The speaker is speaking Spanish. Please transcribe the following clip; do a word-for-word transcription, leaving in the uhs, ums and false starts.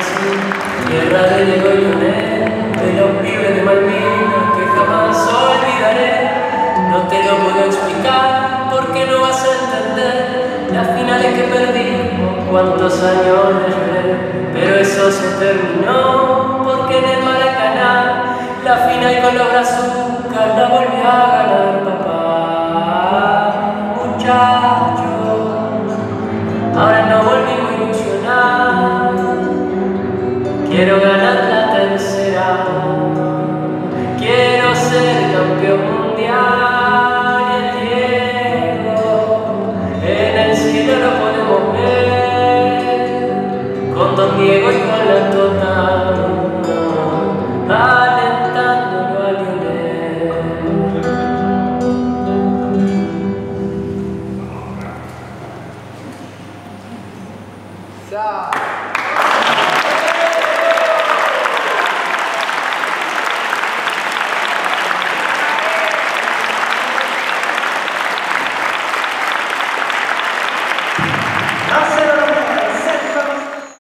nací, tierra de Diego y Leonel, de los pibes de Malvinas que jamás olvidaré. No te lo puedo explicar porque no vas a entender las finales que perdimos, cuántos años le lloré, pero eso se terminó porque en el Maracaná la final con los brazucas la volví a ganar papá. Muchachos, ahora no volvimos a ilusionar, quiero ganar la tercera, quiero ser campeón mundial y el Diego en el cielo lo podemos ver, con Don Diego y con la Tota.